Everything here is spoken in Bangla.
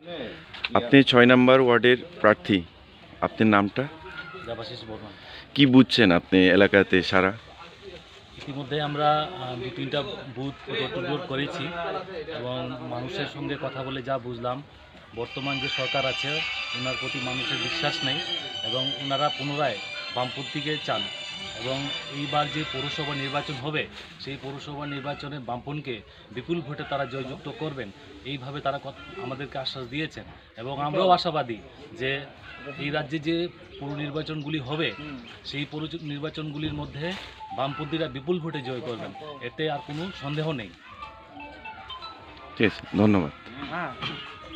আপনি ৬ নম্বর ওয়ার্ডের প্রার্থী, আপনার নামটা? দেবাশিস বর্মন। কি বুঝছেন আপনি এলাকাতে সারা? ইতিমধ্যে আমরা ২-৩টা বুথ ডোর করেছি এবং মানুষের সঙ্গে কথা বলে যা বুঝলাম, বর্তমান যে সরকার আছে ওনার প্রতি মানুষের বিশ্বাস নেই এবং ওনারা পুনরায় বামপন্থীকে চান এবং এইবার যে পৌরসভা নির্বাচন হবে সেই পৌরসভা নির্বাচনে বামপন্থীকে বিপুল ভোটে তারা জয়যুক্ত করবেন, এইভাবে তারা আমাদেরকে আশ্বাস দিয়েছেন এবং আমরাও আশাবাদী যে এই রাজ্যে যে পৌর নির্বাচনগুলি হবে সেই পৌর নির্বাচনগুলির মধ্যে বামপন্থীরা বিপুল ভোটে জয় করবেন, এতে আর কোনো সন্দেহ নেই। ঠিক আছে, ধন্যবাদ।